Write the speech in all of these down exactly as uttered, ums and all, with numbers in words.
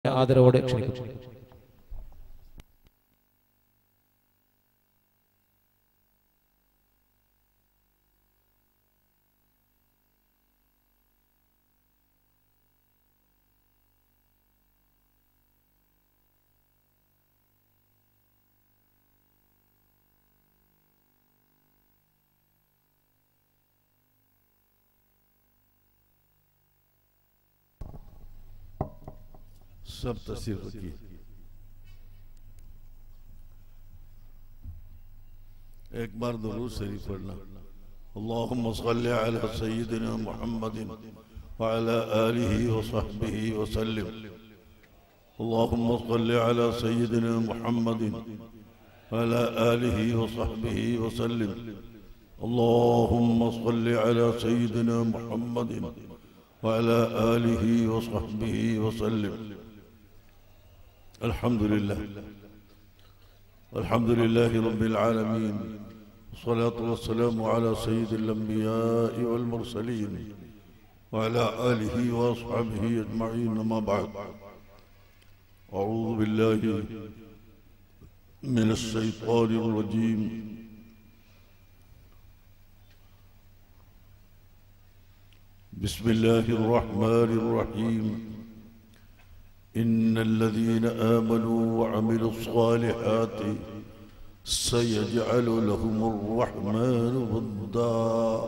ആദരവോടെ ക്ഷണിക്കുന്നു. सब तस्वीर रखिए। एक बार दुरूद शरीफ पढ़ना। अल्लाहुम्मा सल्लि अला सय्यिदिना मुहम्मदिन व अला आलिहि व सहबिहि व सल्लिम। अल्लाहुम्मा सल्लि अला सय्यिदिना मुहम्मदिन व अला आलिहि व सहबिहि व सल्लिम। अल्लाहुम्मा सल्लि अला सय्यिदिना मुहम्मदिन व अला आलिहि व सहबिहि व सल्लिम। अल्हम्दुलिल्लाह अल्हम्दुलिल्लाहि रब्बिल आलमीन वस्सलातु वस्सलामु अला सय्यिदिल अंबिया'i वल मुरसलीन व अला आलिहि व अस्हाबिहि अजमईन। अम्मा बअद। अऊज़ु बिल्लाहि मिनश शैतानिर रजीम। बिस्मिल्लाहिर रहमानिर रहीम। إن الذين آمنوا وعملوا الصالحات سيجعل لهم الرحمن ودا.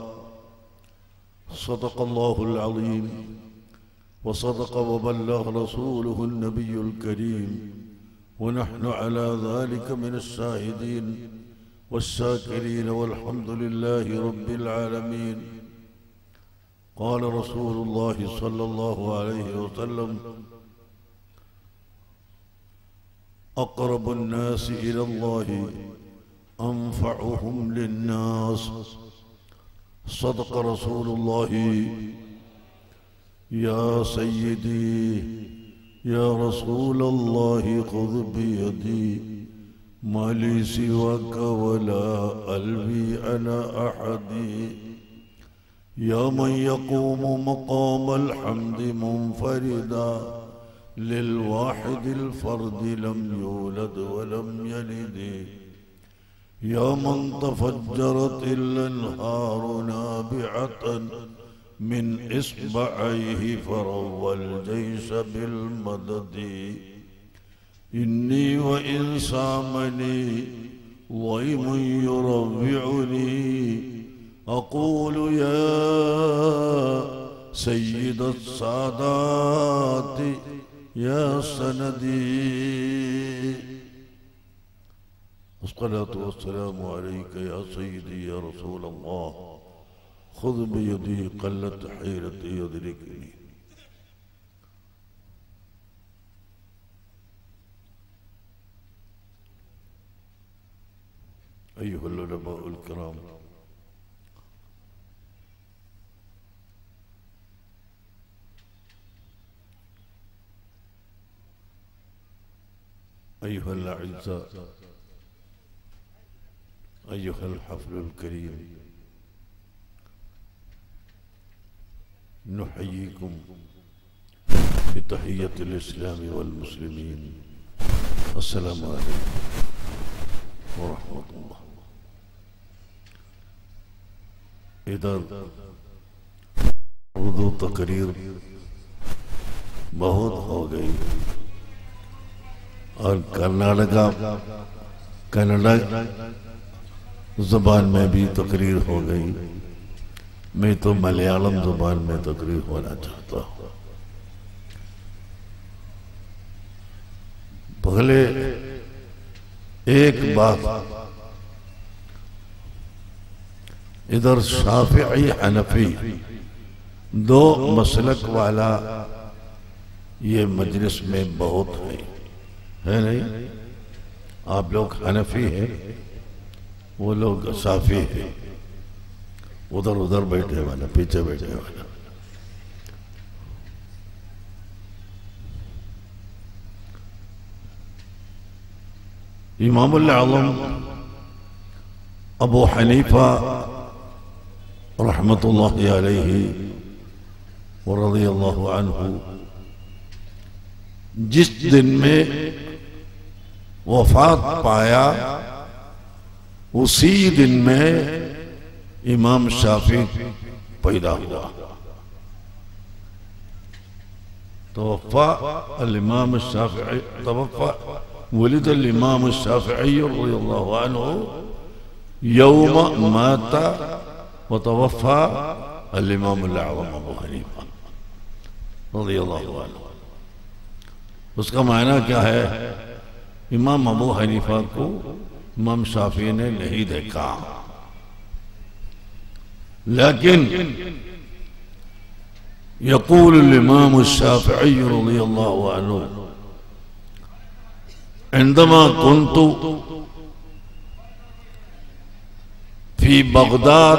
صدق الله العظيم وصدق وبلغ رسوله النبي الكريم ونحن على ذلك من الشاهدين والشاكرين والحمد لله رب العالمين. قال رسول الله صلى الله عليه وسلم: أقرب الناس إلى الله أنفعهم للناس. صدق رسول الله. يا سيدي يا رسول الله خذ بيدي ما لي سواك ولا ألوي على أحد. يا من يقوم مقام الحمد منفردا للواحد الفرد لم يولد ولم يلد. يا من تفجرت الأنهار نابعة من إصبعيه فروى الجيش بالمدد. إني وإن سامني ضيم يروعني أقول يا سيد السادات يا سندي. الصلاة والسلام عليك يا سيدي يا رسول الله. خذ بيدي قلت حيرتي يدركني. أيها العلماء الكرام، أيها الأعزاء، أيها الحفل الكريم، نحييكم بتحية الإسلام والمسلمين. السلام عليكم ورحمة الله. इधर उर्दू तकरीर बहुत हो गई और कर्नाटका कन्नड़ा ज़ुबान में भी तकरीर हो गई। मैं तो मलयालम ज़ुबान में तकरीर होना चाहता हूँ। पहले एक बात, इधर शाफिई हनफी दो मसलक वाला ये मजलिस में बहुत है, है नहीं? आप लोग हनफी हैं, वो लोग शाफी हैं। उधर उधर बैठे वाला, पीछे बैठे वाला। इमामुल आज़म अबू हनीफा रहमतुल्लाहि अलैहि व रज़ियल्लाहु अन्हु जिस दिन में वफात पाया उसी दिन में इमाम शाफी पैदा हुआ। तवफ़ा अल-इमाम शाफी तवफ़ा वलिद अल-इमाम शाफी रज़ियल्लाहु अन्हु यौम माता व तवफ़ा अल-इमाम अल-अज़म अबू हनीफा रज़ियल्लाहु अन्हु। उसका मायना क्या है? इमाम अबू हनीफा को इमाम शाफी ने नहीं देखा, लेकिन यक़ूल इमाम शाफी रज़ियल्लाहु अन्हु इंदमा कुन्तु फी बगदाद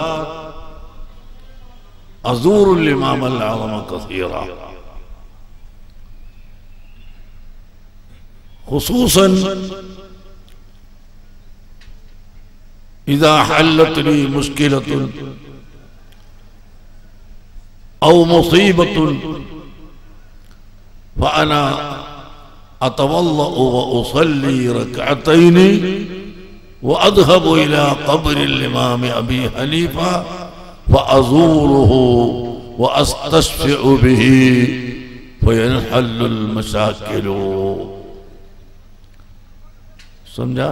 अज़ूरुल इमाम अल-आज़म कसीरा, खुसूसन इज़ा हल्लतनी मुश्किलतुन औ मुसीबतुन फ़अना अतवल्लअु व उसल्ली रकअतैनि व अज़हबु इला क़ब्रिल इमाम अबी हनीफा व अज़ूरुहु व अस्तशफ़िउ बिही फ़यन्हल्लुल मशाकिलु। समझा?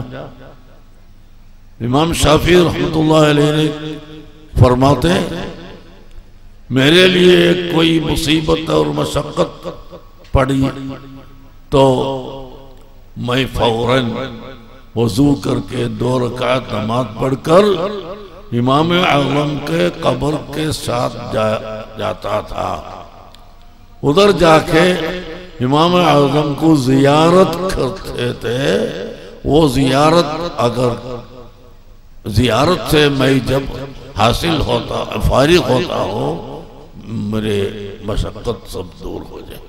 इमाम शाफी रहमतुल्लाह अलैह ने फरमाते मेरे लिए कोई मुसीबत और मशक्कत पड़ी तो मैं फौरन वजू करके दो रकात नमाज पढ़कर इमाम आज़म के कब्र के साथ जा, जाता था। उधर जाके इमाम आज़म को जियारत करते थे। वो जियारत अगर जियारत से मैं जब हासिल होता फारिग होता हो मेरे मशक्कत सब दूर हो जाए।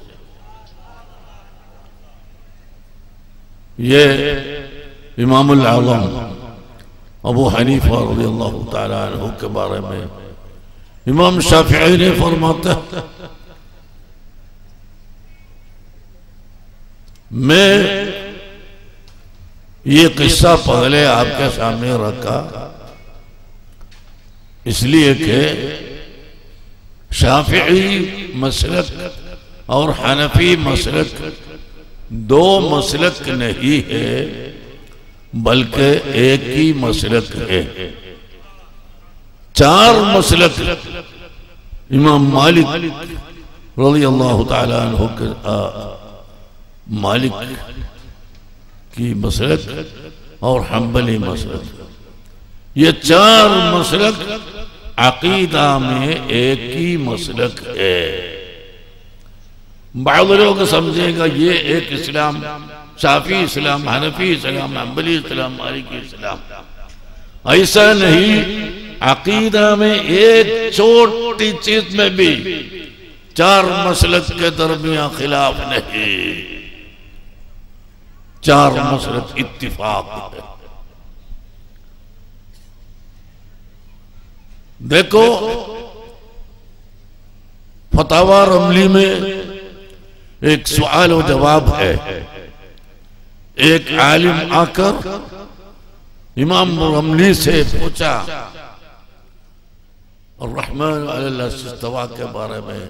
ये इमामुल आज़म अबू हनीफा रज़ियल्लाहु ताला अन्हु के बारे में इमाम शाफिई ने फरमाता मैं ये किस्सा पहले आपके सामने रखा इसलिए कि शाफिई मसलक और हनफी मसलक दो मसलक नहीं है बल्कि एक ही मसलक है। चार मसलक इमाम मालिक रज़ियल्लाहु ताला अन्हु के मालिक की मसलक और हम्बली मसलक, ये चार मसलक अकीदा में एक ही मसलक है। बाद लोग समझेगा ये एक इस्लाम, शाफी इस्लाम, हनफी इस्लाम, हम्बली इस्लाम, मालिकी इस्लाम, ऐसा नहीं। अकीदा में एक छोटी चीज में भी चार मसलक के दरमियान खिलाफ नहीं, चार मसलक इत्तिफाक है। देखो फतावा रमली में एक सवाल और जवाब है। एक आलिम आकर इमाम रमली से पूछा और रहमान अलल इस्तवा के बारे में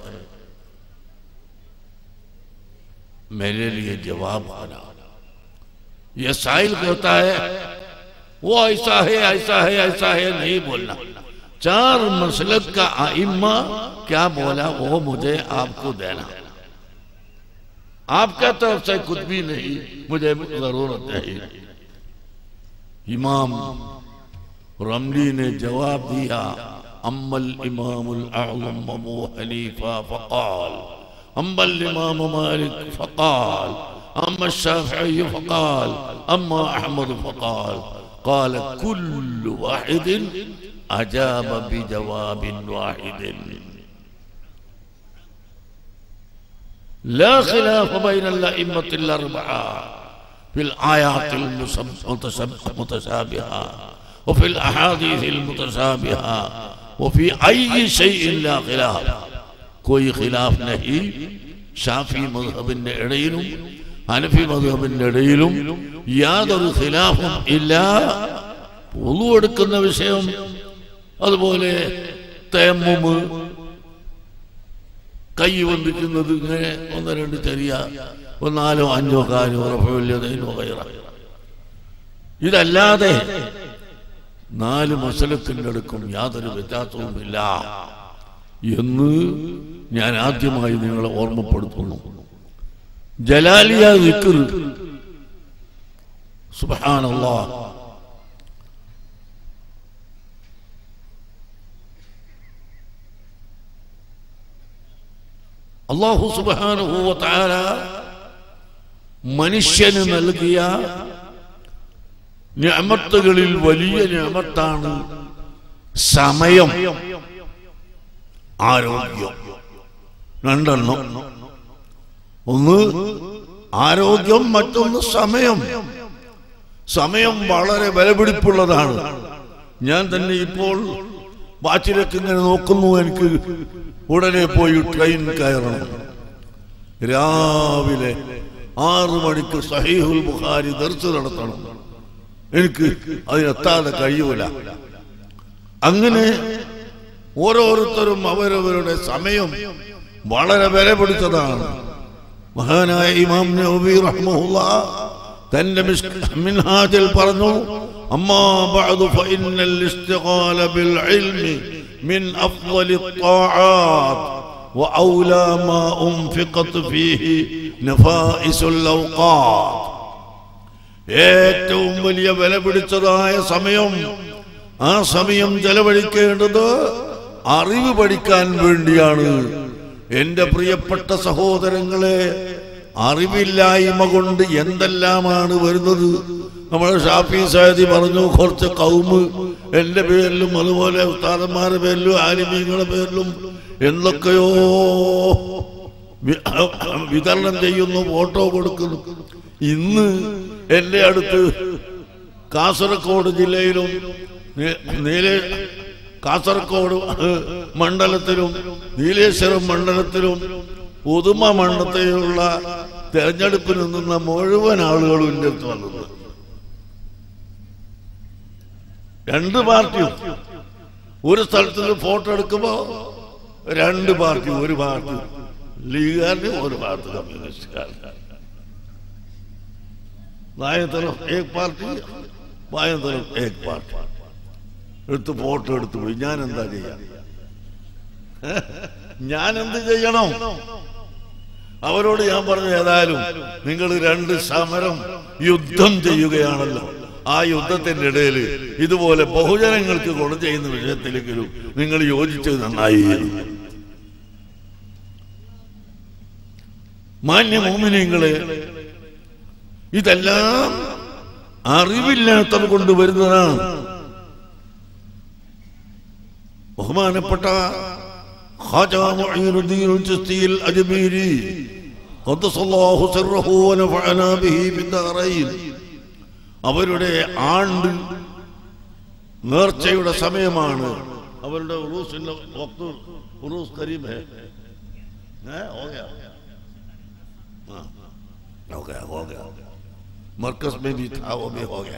मेरे लिए जवाब आना। ये साइल कहता है वो ऐसा है ऐसा है ऐसा है, नहीं बोलना। चार मसलक का आइम्मा क्या बोला वो मुझे आपको देना, आपका तरफ से कुछ भी नहीं, मुझे जरूरत नहीं। इमाम रमली ने जवाब दिया अम्मल इमामुल आज़म अबू हनीफा फ़क़ाल, अम्मल इमाम मालिक फ़क़ाल, अम्मा शाफ़िई फ़क़ाल, अम्मा अहमद फ़क़ाल। क़ाल कुल्लु वाहिदिन अजाब बिजवाबिन वाहिदिन ला खिलाफ बैन अल-अइम्मतिल अर्बआ फिल आयातिल मुतशाबिहा व फिल अहादीसिल मुतशाबिहा व फी अय्यि शैइन ला खिलाफ। कोई खिलाफ नहीं। शाफी मज़हब ने ഹനഫി മദ്ഹബിന്റെ ഇടയിലും യാതൊരു ഖിലാഫും ഇല്ല. വുളു എടുക്കുന്ന വിഷയം, അതുപോലെ തയമ്മുമ്, കൈ വന്നിക്കുന്നത്, ഇങ്ങനെ ഒന്ന് രണ്ട് ചെറിയ നാലോ അഞ്ചോ കാലോ റഫഉൽ വഗൈറ. ഇതല്ലാതെ നാല് മസലത്തിന്റെ അടുക്കും യാതൊരു വ്യത്യാസവുമില്ല എന്ന് ഞാൻ ആദ്യമായി നിങ്ങളെ ഓർമ്മപ്പെടുത്തുന്നു. ജലാലിയ ദിക്ർ, സുബ്ഹാനല്ലാഹ്, അല്ലാഹു സുബ്ഹാനഹു വ തആല മനുഷ്യന് നൽകിയ നിഅമത്തുകളിൽ വലിയ നിഅമത്താണ് സമയം, ആരോഗ്യം. രണ്ടെണ്ണം, ഒന്ന് ആരോഗ്യം, മറ്റൊന്ന് സമയം. സമയം വളരെ വിലപിടിപ്പുള്ളതാണ്. ഞാൻ തന്നെ ഇപ്പോൾ വാച്ചിലേക്ക് ഇങ്ങനെ നോക്കുന്നു, എനിക്ക് ഉടനെ പോയി ട്രെയിൻ കയറണം. രാവിലെ ആറു മണിക്ക് സഹീഹുൽ ബുഖാരി ദർസ് നടത്തണം. എനിക്ക് അതിനെത്താതെ കഴിയൂല. അങ്ങനെ ഓരോരുത്തരും അവരവരുടെ സമയം വളരെ വില പിടിച്ചതാണ്. മഹാനായ ഇമാം നവവി റഹ്മഹുല്ലാഹ് തന്റെ മിൻഹാജിൽ പറഞ്ഞു, അമ്മാ ബഅദു ഫഇന്നൽ ഇസ്തിഖാല ബിൽ ഇൽമി മിൻ അഫ്ളലി ത്വാആത്ത് വഔലാ മാ ഉൻഫിഖത് ഫീഹി നഫായിസുൽ ഔഖാത്ത്. ഏറ്റവും വലിയ വില പിടിച്ചതായ സമയം, ആ സമയം ചെലവഴിക്കേണ്ടത് അറിവ് പഠിക്കാൻ വേണ്ടിയാണ്. എന്റെ പ്രിയപ്പെട്ട സഹോദരങ്ങളെ, അറിവില്ലായ്മ കൊണ്ട് എന്തെല്ലാമാണ് വരുന്നത്. നമ്മുടെ ഷാഫി സയ്യിദി പറഞ്ഞു, കുറച്ച് കൗമ് എന്റെ പേരിലും അതുപോലെ ഉസ്താദന്മാരുടെ പേരിലും ആലിമീങ്ങളുടെ പേരിലും എന്തൊക്കെയോ വിതരണം ചെയ്യുന്നു, ഫോട്ടോ കൊടുക്കുന്നു. ഇന്ന് എന്റെ അടുത്ത് കാസർഗോഡ് ജില്ലയിലും നീലേ കാസർഗോഡ് മണ്ഡലത്തിലും നീലേശ്വരം മണ്ഡലത്തിലും ഉദുമ മണ്ഡലത്തിലുള്ള തെരഞ്ഞെടുപ്പിൽ നിന്ന മുഴുവൻ ആളുകളും എൻ്റെ അടുത്ത് വന്നത്. രണ്ട് പാർട്ടിയും ഒരു സ്ഥലത്ത് നിന്ന് ഫോട്ടോ എടുക്കുമ്പോ രണ്ട് പാർട്ടി, ഒരു പാർട്ടി ലീഗുകാരന്, ഒരു പാർട്ടി കമ്മ്യൂണിസ്റ്റുകാരന്. बाएं तरफ एक पार्टी, बाएं तरफ एक पार्टी. എടുത്ത് ഫോട്ടോ എടുത്തു പോയി. ഞാൻ എന്താ ചെയ്യാ? ഞാൻ എന്ത് ചെയ്യണം? അവരോട് ഞാൻ പറഞ്ഞു, ഏതായാലും നിങ്ങൾ രണ്ട് സമരം യുദ്ധം ചെയ്യുകയാണല്ലോ, ആ യുദ്ധത്തിന്റെ ഇടയിൽ ഇതുപോലെ ബഹുജനങ്ങൾക്ക് ഗുണം ചെയ്യുന്ന വിഷയത്തിലെങ്കിലും നിങ്ങൾ യോജിച്ചത് നന്നായി. മാന്യ മുഅ്മിനീങ്ങളെ, ഇതെല്ലാം അറിവില്ലാത്തത് കൊണ്ട് വരുന്നതാണ്. ബഹുമാനപ്പെട്ട ഖാജ മുഈനുദ്ദീൻ ചിസ്തി അൽ അജ്മീരി ഖദ്ദസല്ലാഹു സിർറഹു വനഫഅനാ ബിഹി ഫിദ്ദാറൈൻ, അവരുടെ ആണ്ട് നേർച്ചയുടെ സമയമാണ്. അവരുടെ ഉറൂസിന്റെ വഖ്ത്, ഉറൂസ് ഖരീബ് ഹൈ. ഹേ ഹോ ഗയാ, हां हो गया हो गया मरकज में भी था, वो भी हो गया.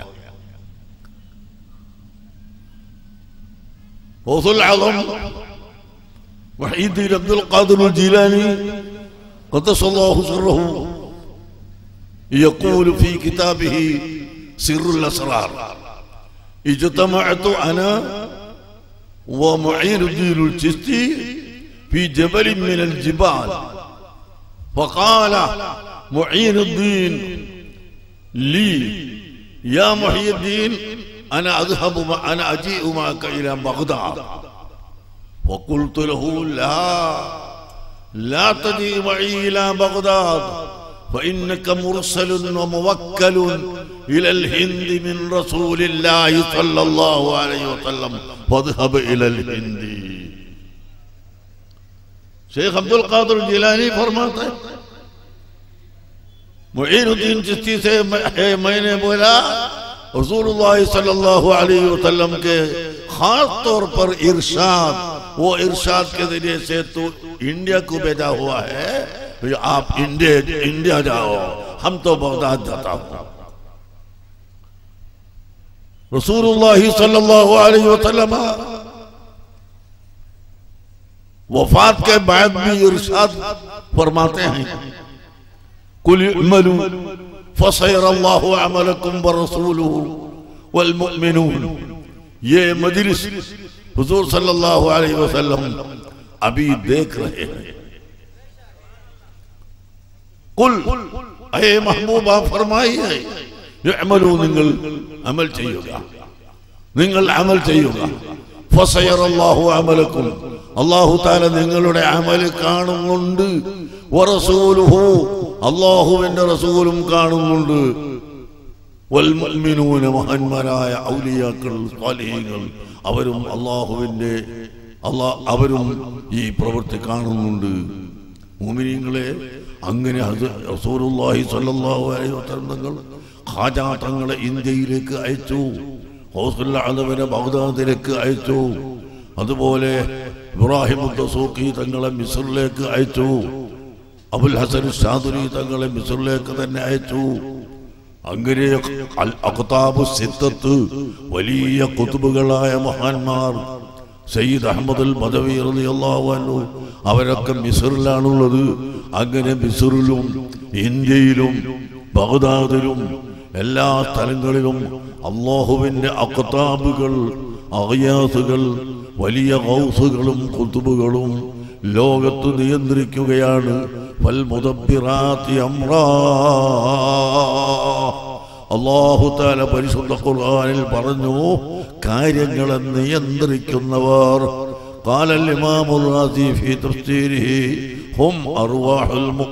गौसुल आज़म वहीदुद्दीन अब्दुल कादिर जिलानी क़द्दसल्लाहु सिर्रहु यक़ूल फी किताबिही सिर्रुल असरार, इज्तमअतु अना व मुईनुद्दीन चिश्ती फी जबल मिन अल जिबाल فقال معين الدين لي يا محي الدين أنا أذهب أنا أجيء معك إلى بغداد. فقلت له لا لا تجيء معي إلى بغداد فإنك مرسل وموكل إلى الهند من رسول الله صلى الله عليه وسلم فاذهب إلى الهند. शेख अब्दुल कादिर जिलानी फरमाते हैं, मुईनुद्दीन चिश्ती से मैंने बोला, रसूलुल्लाह सल्लल्लाहु अलैहि वसल्लम के खास तौर पर इरशाद, वो इरशाद के जरिए से तो इंडिया को भेजा हुआ है, आप इंडिया इंडिया जाओ, हम तो बगदाद जाता हूं। रसूलुल्लाह सल्लल्लाहु अलैहि वसल्लम वफात के बाद भी इरशाद फरमाते हैं, कुल इअमलू फसयरल्लाहु अमलकुम व रसूलुहु वल मुमिनून। ये मजलिस हुजूर सल्लल्लाहु अलैहि वसल्लम अभी देख रहे हैं। कुल ऐ महबूबा फरमाइए, इअमलू നിങ്ങൾ അമൽ ചെയ്യുക, നിങ്ങൾ അമൽ ചെയ്യുക. ഫസയറല്ലാഹു അമലക്കും, അല്ലാഹു തആല നിങ്ങളുടെ അമൽ കാണുന്നുണ്ട്. വറസൂലുഹു, അല്ലാഹുവിന്റെ റസൂലും കാണുന്നുണ്ട്. വൽ മുഅ്മിനൂന, മഹാന്മാരായ ഔലിയാക്കൾ സ്വാലിഹീങ്ങൾ അവരും അല്ലാഹുവിന്റെ അല്ലാഹ് അവരും ഈ പ്രവൃത്തി കാണുന്നുണ്ട്. മുഅ്മിനീങ്ങളെ, അങ്ങനെ റസൂലുള്ളാഹി സ്വല്ലല്ലാഹു അലൈഹി വസല്ലം തങ്ങൾ ഖാജാ തങ്ങളെ ഇന്ത്യയിലേക്ക് അയച്ചു, ഗൗസുൽ ആലമിനെ ബഗ്ദാദിലേക്ക് അയച്ചു, അതുപോലെ ഇബ്രാഹിം ദസൂഖി തങ്ങളെ മിസ്റിലേക്ക് അയച്ചു, അബുൽ ഹസൻ ഷാദുരി തങ്ങളെ മിസ്റിലേക്ക് തന്നെ അയച്ചു. അങ്ങനെ അൽ അഖ്താബു സിത്തത്ത് വലിയ ഖുതുബുകളായ മഹാന്മാർ സയ്യിദ് അഹ്മദുൽ ബദവി റളിയല്ലാഹു അൻഹു അവരൊക്കെ മിസ്റിലാണുള്ളത്. അങ്ങനെ മിസ്റിലും ഇന്ത്യയിലും ബഗ്ദാദിലും എല്ലാ സ്ഥലങ്ങളിലും അല്ലാഹുവിന്റെ അഖ്താബുകൾ, അഗ്യാസുകൾ, വലിയ ഗൗസുകളും ഖുതുബുകളും ലോകത്ത് നിയന്ത്രിക്കുകയാണ്. ഫൽ മുദബ്ബിറാത്തി അംറാ, അല്ലാഹു തആല പരിശുദ്ധ ഖുർആനിൽ പറഞ്ഞു, കാര്യങ്ങളെ നിയന്ത്രിക്കുന്നവർ. قال الإمام الرازي في تفسيره هم أرواح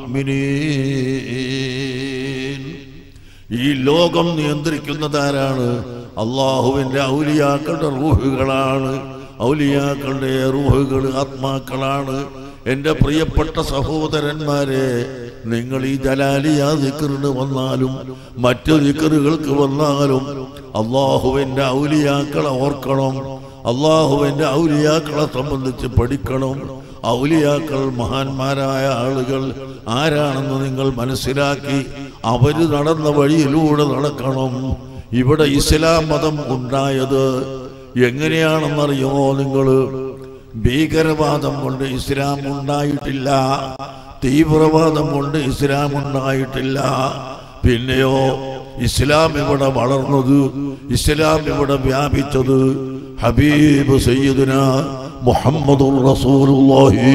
المؤمنين. ഈ ലോകം നിയന്ത്രിക്കുന്നതാരാണ്? അല്ലാഹുവിന്റെ ഔലിയാക്കളുടെ റൂഹുകളാണ്. ഔലിയാക്കളുടെ റൂഹുകൾ ആത്മാക്കളാണ്. എൻ്റെ പ്രിയപ്പെട്ട സഹോദരന്മാരെ, നിങ്ങൾ ഈ ജലാലിയ ദിക്റിന് വന്നാലും മറ്റു ദിക്റുകൾക്ക് വന്നാലും അല്ലാഹുവിന്റെ ഔലിയാക്കളെ ഓർക്കണം. അല്ലാഹുവിന്റെ ഔലിയാക്കളെ സംബന്ധിച്ച് പഠിക്കണം. ഔലിയാക്കൾ മഹാന്മാരായ ആളുകൾ ആരാണെന്ന് നിങ്ങൾ മനസ്സിലാക്കി അവര് നടന്ന വഴിയിലൂടെ നടക്കണം. ഇവിടെ ഇസ്ലാം മതം ഉണ്ടായത് എങ്ങനെയാണെന്നറിയുമോ നിങ്ങൾ? ഭീകരവാദം കൊണ്ട് ഇസ്ലാം ഉണ്ടായിട്ടില്ല, തീവ്രവാദം കൊണ്ട് ഇസ്ലാം ഉണ്ടായിട്ടില്ല. പിന്നെയോ ഇസ്ലാം ഇവിടെ വളർന്നത്, ഇസ്ലാം ഇവിടെ വ്യാപിച്ചത് ഹബീബ് സയ്യിദുന മുഹമ്മദുർ റസൂലുള്ളാഹി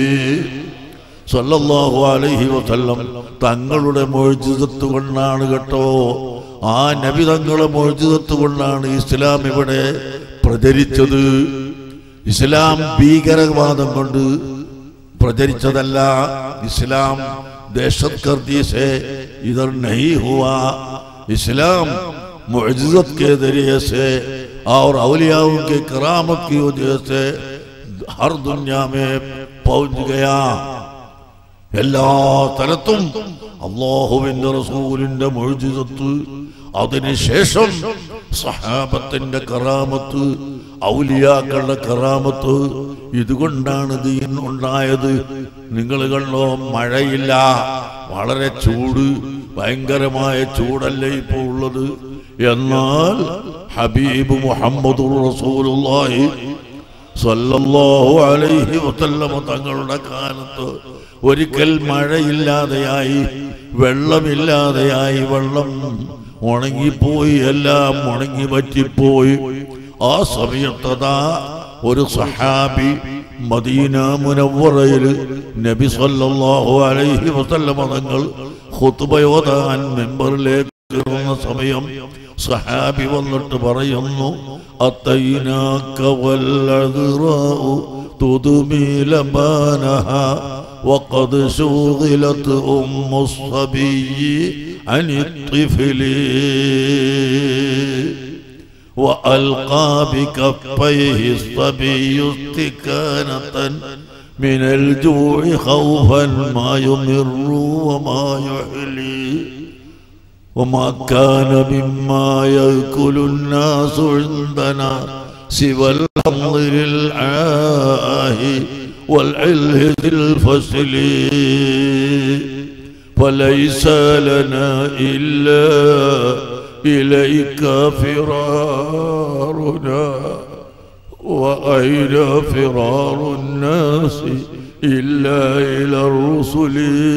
സല്ലല്ലാഹു അലൈഹി വസല്ലം തങ്ങളുടെ മുഅ്ജിസത്ത് കൊണ്ടാണ് കേട്ടോ. ആ നബി തങ്ങളുടെ മുഅ്ജിസത്ത് കൊണ്ടാണ് ഇസ്ലാം ഇവിടെ പ്രചരിച്ചത്. ഇസ്ലാം ഭീകരവാദം കൊണ്ട് പ്രചരിച്ചതല്ല. ഇസ്ലാം दहशतगर्दी से इधर नहीं हुआ. इस्लाम मुअज्जत के जरिए से और औलियाओं के करामत की वजह से हर दुनिया में पहुंच गया. എല്ലാ തലത്തും അല്ലാഹുവിന്റെ റസൂലിന്റെ മുഅ്ജിസത്ത്, അതിനുശേഷം സഹാബത്തിന്റെ കറാമത്ത്, ഔലിയാക്കളുടെ കറാമത്ത്, ഇതുകൊണ്ടാണ് ദീൻ ഉണ്ടായത്. നിങ്ങൾ കണ്ടോ, മഴയില്ല, വളരെ ചൂട്, ഭയങ്കരമായ ചൂടല്ലേ ഇപ്പോൾ ഉള്ളത്. എന്നാൽ ഹബീബ് മുഹമ്മദുർ റസൂലുള്ളാഹി സല്ലല്ലാഹു അലൈഹി വസല്ലം തങ്ങളുടെ കാലത്ത് ഒരിക്കൽ മഴയില്ലാതെയായി, വെള്ളമില്ലാതെയായി, വെള്ളം ഉണങ്ങിപ്പോയി, എല്ലാം ഉണങ്ങി പറ്റിപ്പോയി. ആ സമയത്തതാ ഒരു സഹാബി മദീന മുനവ്വറയിൽ നബി സല്ലല്ലാഹു അലൈഹി വസല്ലം തങ്ങൾ ഖുത്ബ ഓതാൻ മിമ്പറിലേക്ക് കയറുന്ന സമയം സഹാബി വന്നിട്ട് പറയുന്നു, അത്തൈനാക വല്ലദ്റാഉ തുദ്മി ലബാനഹാ വഖദ് ശുഗിലത് ഉമ്മു സ്സബിയ്യി അനി ത്ഫിലി وألقى بكفيه الصبي استكانة من الجوع خوفا ما يمر وما يحلي وما كان مما يأكل الناس عندنا سوى الحمض للعاه والعله الفصل. فليس لنا إلا إليك فرارنا وأين فرار الناس إلا إلى الرسل.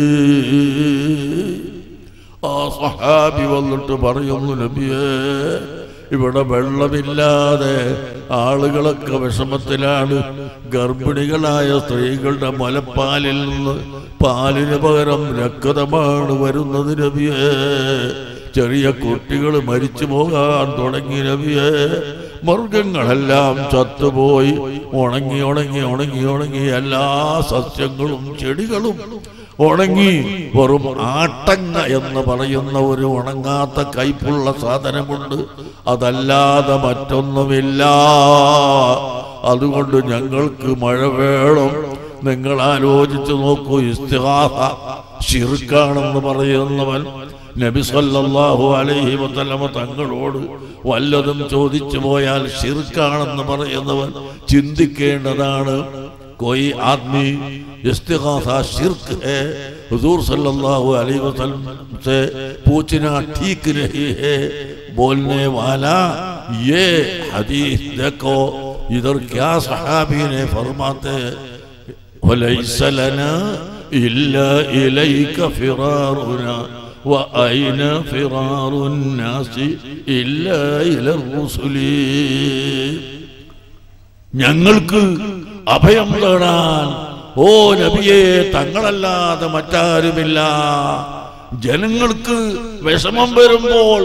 ആ സഹാബി വന്നിട്ട് പറയുന്നു, നബിയേ, ഇവിടെ വെള്ളമില്ലാതെ ആളുകളൊക്കെ വിഷമത്തിലാണ്. ഗർഭിണികളായ സ്ത്രീകളുടെ മുലപ്പാലിൽ നിന്ന് പാലിന് പകരം രക്തമാണ് വരുന്നത് നബിയേ. ചെറിയ കുട്ടികൾ മരിച്ചു പോകാൻ തുടങ്ങി നബിയേ. മൃഗങ്ങളെല്ലാം ചത്തുപോയി. ഉണങ്ങി ഉണങ്ങി ഉണങ്ങി ഉണങ്ങി എല്ലാ സസ്യങ്ങളും ചെടികളും ഉണങ്ങി. വെറും ആട്ടങ്ങ എന്ന് പറയുന്ന ഒരു ഉണങ്ങാത്ത കയ്പുള്ള സാധനമുണ്ട്, അതല്ലാതെ മറ്റൊന്നുമില്ല. അതുകൊണ്ട് ഞങ്ങൾക്ക് മഴ വേണം. നിങ്ങൾ ആലോചിച്ച് നോക്കൂ, ഇസ്തിഗാസ ശിർക്കാണെന്ന് പറയുന്നവൻ നബി സല്ലല്ലാഹു അലൈഹി വസല്ലമ തങ്ങളോട് വല്ലതും ചോദിച്ചു പോയാൽ ശിർക്കാണെന്ന് പറയുന്നവൻ ചിന്തിക്കേണ്ടതാണ്. कोई आदमी इस्तिगासा शिर्क है, हुजूर सल्लल्लाहु अलैहि वसल्लम से पूछना ठीक नहीं है। बोलने वाला ये हदीस देखो, इधर क्या सहाबी ने फरमाते, वलैस लना इल्ला इलैका फिरारुना व अयन फिरारुन नासी इल्ला इलर रुसुली. ഞങ്ങൾക്ക് അഭയം തേടാൻ ഓ നബിയെ തങ്ങളല്ലാതെ മറ്റാരുമില്ല. ജനങ്ങൾക്ക് വിഷമം വരുമ്പോൾ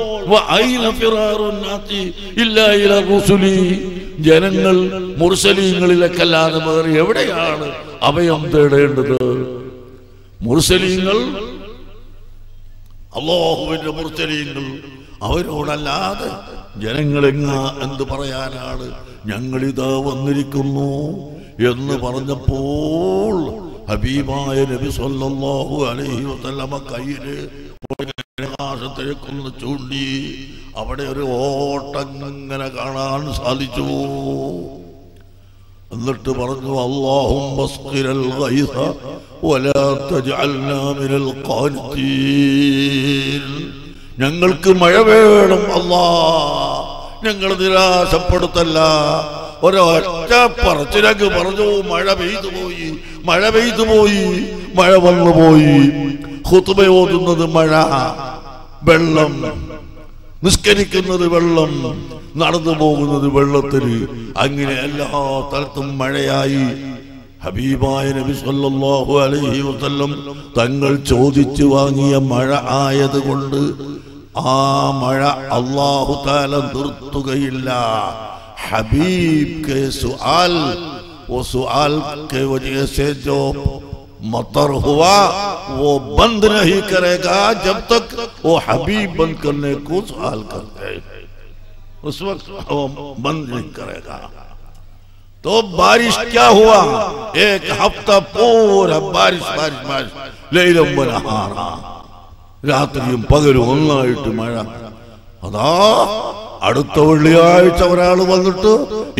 ജനങ്ങൾ മുർസലീങ്ങളിലേക്കല്ലാതെ വേറെ എവിടെയാണ് അഭയം തേടേണ്ടത്? മുർസലീങ്ങൾ, അല്ലാഹുവിന്റെ മുർസലീങ്ങൾ, അവരോടല്ലാതെ ജനങ്ങളെങ്ങ എന്ത് പറയാനാണ്? ഞങ്ങളിതാ വന്നിരിക്കുന്നു എന്ന് പറഞ്ഞപ്പോൾ ഹബീബായ നബി സല്ലല്ലാഹു അലൈഹി വസല്ലമ കയ്യില് ആകാശത്തേക്കൊന്ന് ചൂണ്ടി. അവിടെ ഒരു ഓട്ടങ്ങനെ കാണാൻ സാധിച്ചു. എന്നിട്ട് പറഞ്ഞു, അല്ലാഹുമ്മ അസ്ഖിറൽ ഗൈസ വലാ തജ്അൽനാ മിനൽ ഖാനിതീൻ. ഞങ്ങൾക്ക് മഴ വേണം അല്ലാഹ്, ഞങ്ങൾ നിരാശപ്പെടുത്തല്ല. ഒരൊറ്റ പറച്ചിലക്ക് പറഞ്ഞു, മഴ പെയ്തു പോയി, മഴ പെയ്തു പോയി, മഴ വന്നു പോയി. ഖുത്ബ ഓതുന്നത് മഴ, വെള്ളം, നിസ്കരിക്കുന്നത് വെള്ളം, നടന്നു പോകുന്നത് വെള്ളത്തിൽ, അങ്ങനെ എല്ലാ സ്ഥലത്തും മഴയായി. ഹബീബായ നബി സല്ലല്ലാഹു അലൈഹി വസല്ലം തങ്ങൾ ചോദിച്ചു വാങ്ങിയ മഴ ആയതുകൊണ്ട് ആ മഴ അല്ലാഹു തആല നിർത്തുകയില്ല. हबीब के सुआल, वो सुआल के वजह से जो मतर हुआ वो बंद नहीं करेगा जब तक वो हबीब बंद करने को सुआल करते हैं, उस वक्त वो बंद नहीं करेगा. तो बारिश क्या हुआ? एक हफ्ता पूरा बारिश बारिश बारिश, लैलम व नहारा, രാത്രിയും പകലും ഒന്നായിട്ട് മഴ. അതാ അടുത്ത വെള്ളിയാഴ്ച ഒരാൾ വന്നിട്ട്,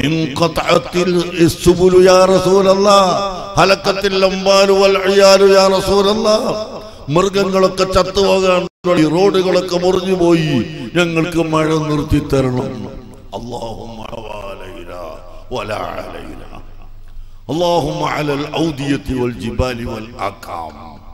മൃഗങ്ങളൊക്കെ ചത്തുപോകാൻ, റോഡുകളൊക്കെ മുറിഞ്ഞു പോയി, ഞങ്ങൾക്ക് മഴ നിർത്തി തരണം. അല്ലാഹുമ്മ അലൈനാ വലാ അലൈനാ, അല്ലാഹുമ്മ അലൽ ഔദിയത്തി വൽ ജിബാലി വൽ അഖാം.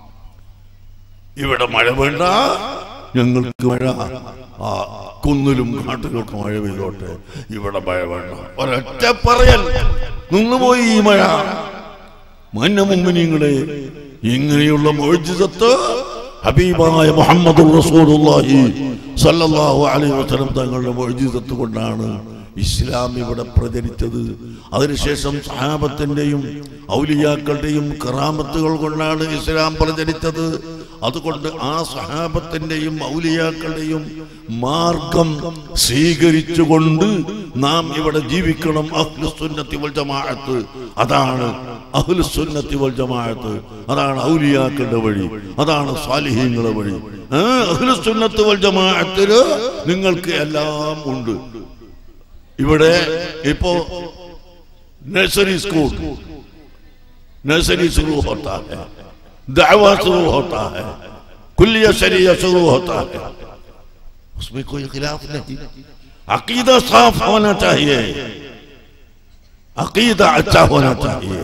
ഇവിടെ മഴ വേണ്ട, ഞങ്ങൾക്ക് മഴ ആ കുന്നിലും കാട്ടിലൊക്കെ മഴ പെയ്തോട്ടെ, ഇവിടെ മഴ വേണ്ട. ഒരൊറ്റ പറയൽ നിന്നുപോയി ഈ മഴ. മുഅ്മിനീങ്ങളെ, ഇങ്ങനെയുള്ള മുഅ്ജിസത്ത് ഹബീബായ മുഹമ്മദുർ റസൂലുള്ളാഹി സല്ലല്ലാഹു അലൈഹി വസല്ലം തങ്ങളുടെ മുഅ്ജിസത്ത് കൊണ്ടാണ് ഇസ്ലാം ഇവിടെ പ്രചരിച്ചത്. അതിനുശേഷം സഹാബത്തിന്റെയും ഔലിയാക്കളുടെയും കറാമത്തുകൾ കൊണ്ടാണ് ഇസ്ലാം പ്രചരിച്ചത്. അതുകൊണ്ട് ആ സഹാബത്തിന്റെയും ഔലിയാക്കളുടെയും മാർഗം സ്വീകരിച്ചുകൊണ്ട് നാം ഇവിടെ ജീവിക്കണം. അഹ്ലുസുന്നത്തി വൽ ജമാഅത്ത്, അതാണ് അഹ്ലുസുന്നത്തി വൽ ജമാഅത്ത്, അതാണ് ഔലിയാക്കളുടെ വഴി, അതാണ് സാലിഹീങ്ങളുടെ വഴി. അഹ്ലുസുന്നത്തി വൽ ജമാഅത്തില് നിങ്ങൾക്ക് എല്ലാം ഉണ്ട്. ഇവിടെ ഇപ്പോ നഴ്സറി സ്കൂൾ, नर्सरी शुरू होता है, दावा शुरू होता है, कुल्ली शरीय शुरू होता है, उसमें कोई खिलाफ नहीं। अकीदा साफ होना चाहिए, अकीदा अच्छा होना चाहिए।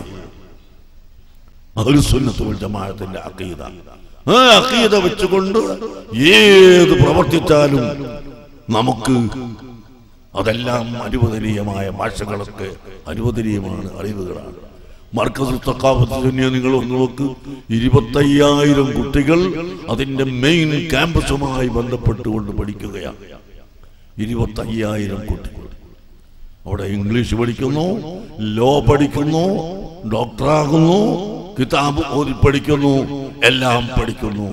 अह്ലു സുന്നത്ത് വൽ ജമാഅത്തിന്റെ അഖീദ, ആ അഖീദ വെച്ചുകൊണ്ട് ഏത് പ്രവർത്തിച്ചാലും നമുക്ക് അതെല്ലാം അനുവദനീയമായ ഭാഷകളൊക്കെ അനുവദനീയമാണ്, അറിവുകളാണ്. മർക്കസുൽ സഖാഫത്ത് സുന്നിയ നിങ്ങൾ ഒന്ന് നോക്ക്, ഇരുപത്തയ്യായിരം കുട്ടികൾ അതിന്റെ മെയിൻ ക്യാമ്പസുമായി ബന്ധപ്പെട്ടുകൊണ്ട് പഠിക്കുകയാണ്. ഇരുപത്തയ്യായിരം കുട്ടികൾ അവിടെ ഇംഗ്ലീഷ് പഠിക്കുന്നു, ലോ പഠിക്കുന്നു, ഡോക്ടറാകുന്നു, കിതാബ് ഓതി പഠിക്കുന്നു, എല്ലാം പഠിക്കുന്നു.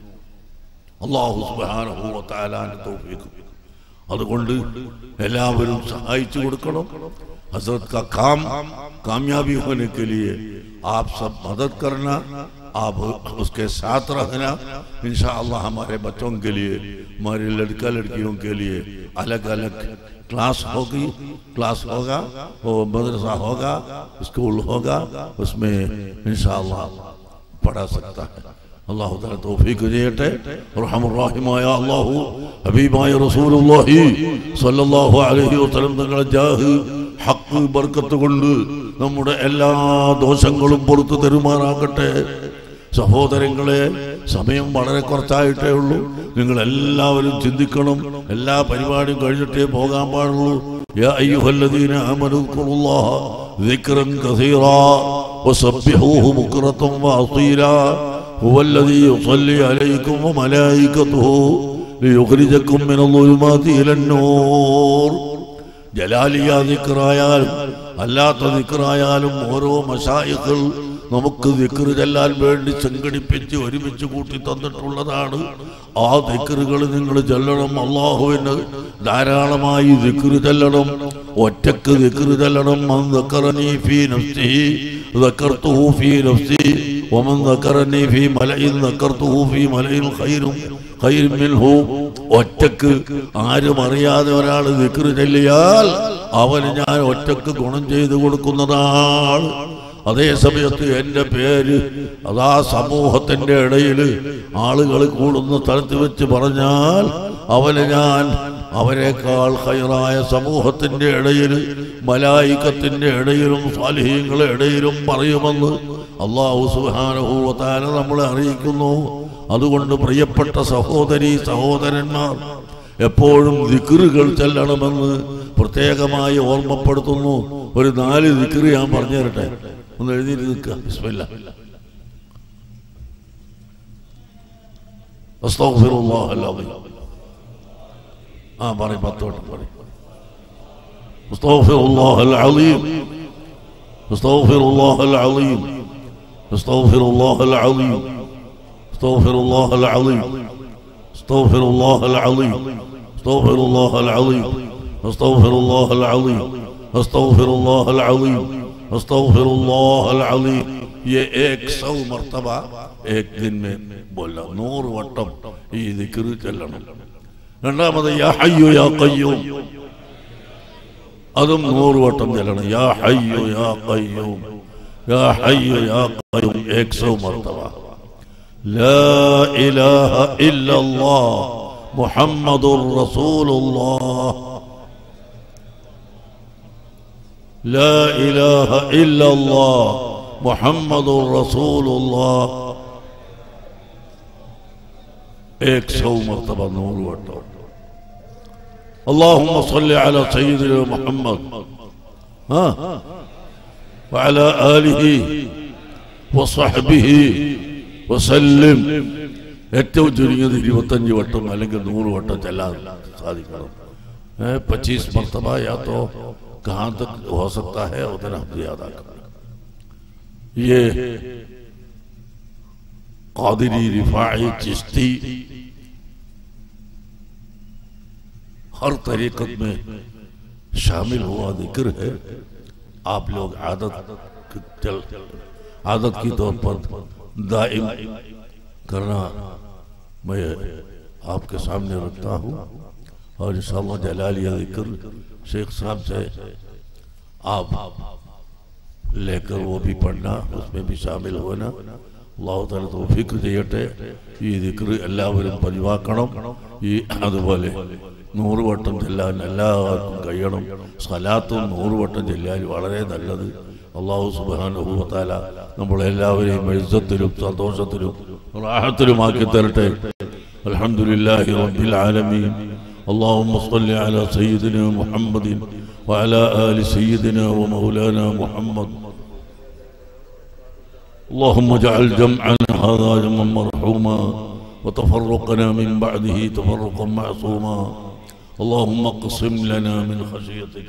അല്ലാഹു സുബ്ഹാനഹു വ തആലാന്റെ തൗഫീഖ്. അതുകൊണ്ട് എല്ലാവരും സഹായിച്ചു കൊടുക്കണം. हजरत का काम कामयाबी होने के लिए आप सब मदद करना, आप उसके साथ रहना। इंशाअल्लाह हमारे बच्चों के लिए, हमारे लड़का लड़कियों के लिए अलग अलग क्लास होगी, क्लास होगा, वो मदरसा होगा, स्कूल होगा, उसमें इंशाअल्लाह पढ़ा सकता है. അല്ലാഹു തആല തൗഫീഖ് ചെയ്യട്ടെ. റഹ്മാനുർ റഹീമായ അല്ലാഹു ഹബീബായ റസൂലുള്ളാഹി സ്വല്ലല്ലാഹു അലൈഹി വസല്ലം തങ്ങളുടെ ജാഹ് ഹഖ് ബർക്കത്ത് കൊണ്ട് നമ്മുടെ എല്ലാ ദോഷങ്ങളും പുറത്തു തരുമാറാകട്ടെ. സഹോദരങ്ങളെ, സമയം വളരെ കുറച്ചായിട്ടേ ഉള്ളൂ. നിങ്ങൾ എല്ലാവരും ചിന്തിക്കണം, എല്ലാ പരിപാടിയും കഴിഞ്ഞിട്ടേ പോകാൻ പാടുള്ളൂ. യാ അയ്യുഹല്ലദീന ആമനൂ ഉസ്കുറുല്ലാഹ ദിക്റൻ കസീറാ വസബ്ബിഹൂഹു ബുക്റതൻ വഅസീലാ هو الذي يصلي عليكم وملائكته ليخرجكم من الظلمات إلى النور. ജലാലിയ ദിക്റായാലും അല്ലാത്ത ദിക്റായാലും ഓരോ മശായിഖുകൾ നമുക്ക് ദിക്ർ ചെല്ലാൻ വേണ്ടി സംഘടിപ്പിച്ച് ഒരുമിച്ച് കൂട്ടി തന്നിട്ടുള്ളതാണ്. ആ ദിക്റുകൾ നിങ്ങൾ ചൊല്ലണം. അല്ലാഹുവിന് ധാരാളമായി ദിക്ർ ചൊല്ലണം, ഒറ്റക്ക് ദിക്ർ ചൊല്ലണം. മൻ ദക്കറനി ഫീ നഫ്സിഹി ദക്കർതുഹു ഫീ നഫ്സി വമൻ ദക്കറനി ഫീ മലഇൻ ദക്കർതുഹു ഫീ മലഇൻ ഖൈറും ഖൈറും മിൻഹു. ഒറ്റക്ക് ആരും അറിയാതെ ഒരാൾ ദിക്ർ ചൊല്ലിയാൽ അവന് ഞാൻ ഒറ്റക്ക് ഗുണം ചെയ്തു കൊടുക്കുന്നതാണ്. അതേ സമയത്ത് എൻ്റെ പേര് അതാ സമൂഹത്തിന്റെ ഇടയിൽ ആളുകൾ കൂടുന്ന സ്ഥലത്ത് വെച്ച് പറഞ്ഞാൽ അവന് ഞാൻ അവരെക്കാൾ ഖൈറായ സമൂഹത്തിന്റെ ഇടയിൽ, മലായികത്തിന്റെ ഇടയിലും സാലിഹീങ്ങളുടെ ഇടയിലും പറയുമെന്ന് അല്ലാഹു സുബ്ഹാനഹു വ തആല നമ്മളെ അറിയിക്കുന്നു. അതുകൊണ്ട് പ്രിയപ്പെട്ട സഹോദരീ സഹോദരന്മാർ, എപ്പോഴും ദിക്റുകൾ ചെല്ലണമെന്ന് പ്രത്യേകമായി ഓർമ്മപ്പെടുത്തുന്നു. ഒരു നാല് ദിക്റ് ഞാൻ പറഞ്ഞു തരട്ടെ, ഒന്ന് എഴുതിയിട്ട് നിൽക്കുക. ബിസ്മില്ലാ. അസ്തഗ്ഫിറുല്ലാഹൽ അലീം. ആ പറയും, പത്ത് വട്ടം പറയും. അസ്തഗ്ഫിറുല്ലാഹൽ അലീം, അസ്തഗ്ഫിറുല്ലാഹൽ അലീം, അസ്തഗ്ഫിറുല്ലാഹൽ അലീം, അസ്തഗ്ഫിറുല്ലാഹൽ അലീം, അസ്തഗ്ഫിറുല്ലാഹൽ അലീം, അസ്തഗ്ഫിറുല്ലാഹൽ അലീം, അസ്തഗ്ഫിറുല്ലാഹൽ അലീം, അസ്തഗ്ഫിറുല്ലാഹൽ അലീം, अस्तगफिरुल्लाहल अज़ीम. ये एक सौ मरतबा एक दिन में बोला, नूर वटम ये जिक्र चलना. രണ്ടാമത് യാ ഹയ്യു യാ ഖയ്യൂം, അതും നൂറ് വട്ടം ചൊല്ലണം. യാ ഹയ്യു യാ ഖയ്യൂം, യാ ഹയ്യു യാ ഖയ്യൂം एक सौ मरतबा. ലാ ഇലാഹ ഇല്ലല്ലാഹ് മുഹമ്മദുർ റസൂലുള്ളാഹ്, لا إله إلا الله محمد رسول الله. एक सौ मरतबा नूर वटो. اللهم صل على سيدنا محمد ها وعلى آله وصحبه وسلم. ഏറ്റവും ചുരുങ്ങിയത് ഇരുപത്തഞ്ച് വട്ടം അല്ലെങ്കിൽ നൂറ് വട്ടം ചെല്ലാൻ സാധിക്കണം. पच्चीस मरतबा या तो कहाँ तक हो सकता है उतना हम ज्यादा करें. ये कादिरी, रिफाई, चिश्ती हर तरीक़त में शामिल हुआ जिक्र है. आप लोग आदत चल आदत की तौर पर दाइम करना मैं आपके सामने रखता हूँ. और इंशाअल्लाह जलालिया जिक्र शेख साहब से आप लेकर वो भी पढ़ना, उसमें भी शामिल होना. അല്ലാഹു തആല തൗഫീഖ് ചെയ്യട്ടെ. ഈ ദിക്ർ എല്ലാവരും പതിവാക്കണം. ഈ അതുപോലെ നൂറ് വട്ടം ചെല്ലാൻ എല്ലാവർക്കും കഴിയണം. സ്വലാത്തും നൂറ് വട്ടം ചെല്ലാൻ വളരെ നല്ലത്. അല്ലാഹു സുബ്ഹാനഹു വ തആല നമ്മളെല്ലാവരെയും ഇസ്സത്തിലും സന്തോഷത്തിലും റാഹത്തിലുമാക്കി തരട്ടെ. അൽഹംദുലില്ലാഹി റബ്ബിൽ ആലമീൻ. اللهم صل على سيدنا محمد وعلى آل سيدنا ومولانا محمد. اللهم اجعل جمعنا هذا جمعا مرحوما وتفرقنا من بعده تفرقا معصوما. اللهم اقسم لنا من خشيتك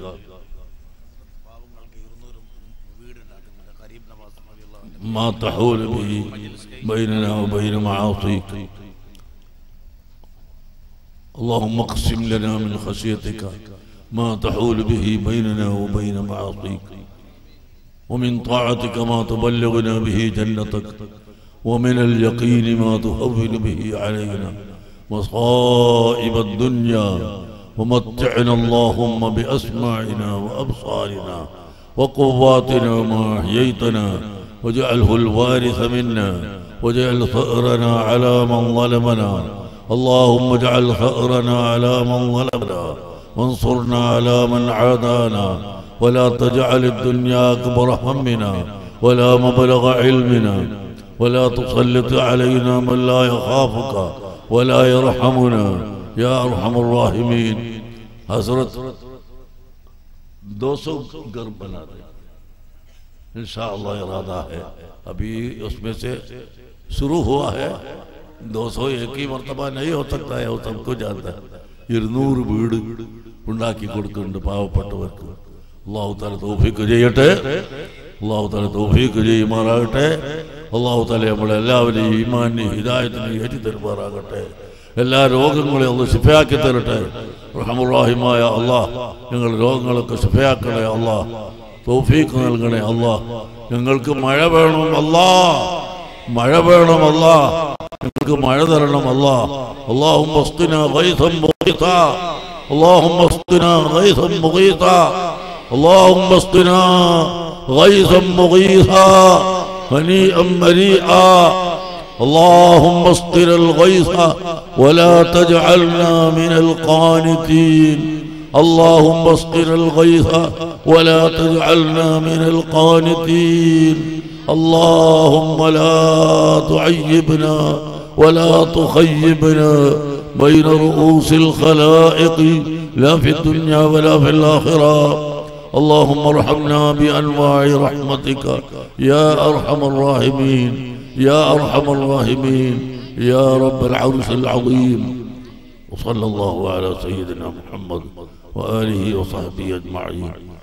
ما تحول به بيننا وبين معاصيك. اللهم اقسم لنا من خشيتك ما تحول به بيننا وبين معاصيك، ومن طاعتك ما تبلغنا به جنتك، ومن اليقين ما تهون به علينا مصائب الدنيا، ومتعنا اللهم بأسماعنا وأبصارنا وقواتنا ما أحييتنا، واجعله الوارث منا، واجعل ثأرنا على من ظلمنا. اللهم اجعل ثأرنا على من ظلمنا، وانصرنا على من عادانا، ولا تجعل الدنيا أكبر همنا ولا مبلغ علمنا، ولا تسلط علينا من لا يخافك ولا يرحمنا يا أرحم الراحمين. حضرت دو سو گھر بنا دے انشاءاللہ ارادہ ہے. ابھی اس میں سے شروع ہوا ہے. دو سو ایک ہی مرتبہ نہیں ہو سکتا ہے, وہ سب کو جانتا ہے. ഇരുന്നൂറ് വീട് ഉണ്ടാക്കി കൊടുക്കുന്നുണ്ട് പാവപ്പെട്ടവർക്ക്. അല്ലാഹു തആല തൗഫീഖ് ചെയ്യട്ടെ. അല്ലാഹു തആല തൗഫീഖ് ചെയ്യുമാറാകട്ടെ. അല്ലാഹു തആല നമ്മളെല്ലാവരെയും ഈമാനിനെ ഹിദായത്തിനെ ഏറ്റി തരുമാറാകട്ടെ. എല്ലാ രോഗങ്ങളെയും അല്ലാഹു ശിഫയാക്കി തരട്ടെ. റഹ്മാനുറഹീമായ അല്ലാഹ് ഞങ്ങളുടെ രോഗങ്ങളൊക്കെ ശിഫയാക്കണേ അല്ലാഹ്. തൗഫീഖ് നൽകണേ അല്ലാഹ്. ഞങ്ങൾക്ക് മഴ വേണം അല്ലാഹ്, മഴ വേണം അല്ലാഹ്. ഞങ്ങൾക്ക് മഴ തരണം അല്ലാഹ്. اللهم اسقنا غيثا مغيثا، اللهم اسقنا غيثا مغيثا، اللهم اسقنا غيثا مغيثا هنيئا مريئا. اللهم اسقنا الغيث ولا تجعلنا من القانتين. اللهم اسقنا الغيث ولا تجعلنا من القانتين. اللهم لا تعيبنا ولا تخيبنا بين رؤوس الخلائق لا في الدنيا ولا في الآخرة. اللهم ارحمنا بأنواع رحمتك يا أرحم الراحمين يا أرحم الراحمين يا رب العرش العظيم. وصلى الله على سيدنا محمد وآله وصحبه أجمعين.